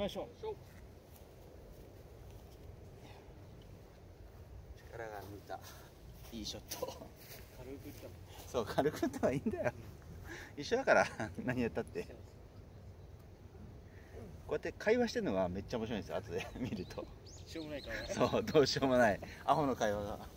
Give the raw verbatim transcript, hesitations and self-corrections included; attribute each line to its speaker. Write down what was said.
Speaker 1: ましょう。
Speaker 2: 力が抜いたいいショット。
Speaker 1: 軽くいった。
Speaker 2: そう軽く打ったはいいんだよ、うん、一緒だから何やったって。こうやって会話してるのがめっちゃ面白いんですよ、後で見ると。
Speaker 1: しょうもない会話。
Speaker 2: そうどうしようもないアホの会話が。